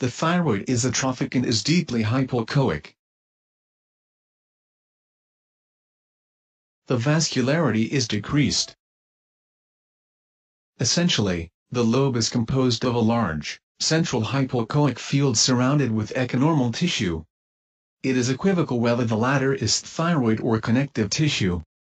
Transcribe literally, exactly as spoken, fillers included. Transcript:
The thyroid is atrophic and is deeply hypoechoic. The vascularity is decreased. Essentially, the lobe is composed of a large, central hypoechoic field surrounded with echonormal tissue. It is equivocal whether the latter is thyroid or connective tissue.